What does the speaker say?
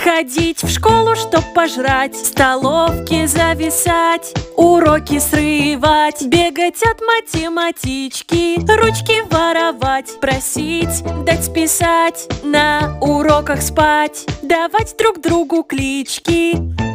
Ходить в школу, чтоб пожрать, в столовке зависать, уроки срывать, бегать от математички, ручки воровать, просить дать списать, на уроках спать, давать друг другу клички.